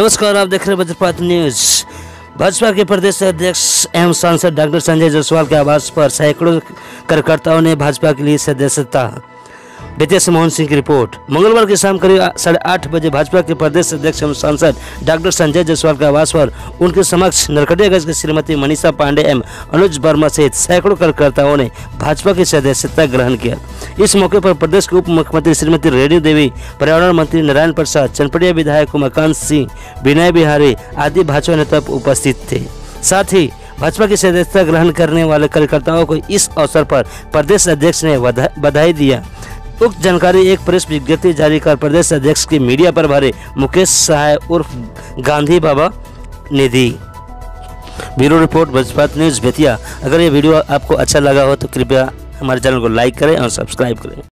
नमस्कार, आप देख रहे हैं वज्रपात न्यूज। भाजपा के प्रदेश अध्यक्ष एवं सांसद डॉक्टर संजय जायसवाल के आवास पर सैकड़ों कार्यकर्ताओं ने भाजपा के लिए सदस्यता। वित्तीय मोहन सिंह की रिपोर्ट। मंगलवार की शाम करीब 8:30 बजे भाजपा के प्रदेश अध्यक्ष एवं सांसद डॉक्टर संजय जायसवाल के आवास पर उनके समक्ष नरकटियागंज की श्रीमती मनीषा पांडे एवं अनुज वर्मा सहित सैकड़ों कार्यकर्ताओं ने भाजपा की सदस्यता ग्रहण किया। इस मौके पर प्रदेश के उप मुख्यमंत्री श्रीमती रेणु देवी, पर्यावरण मंत्री नारायण प्रसाद, चनपटिया विधायक उमाकांत सिंह, विनय बिहारी आदि भाजपा नेता उपस्थित थे। साथ ही भाजपा की सदस्यता ग्रहण करने वाले कार्यकर्ताओं को इस अवसर पर प्रदेश अध्यक्ष ने बधाई दिया। उक्त जानकारी एक प्रेस विज्ञप्ति जारी कर प्रदेश अध्यक्ष की मीडिया पर भरे मुकेश सहाय उर्फ गांधी बाबा ने दी। Bureau report, Vajrapat news Bettiah. अगर ये वीडियो आपको अच्छा लगा हो तो कृपया हमारे चैनल को लाइक करें और सब्सक्राइब करें।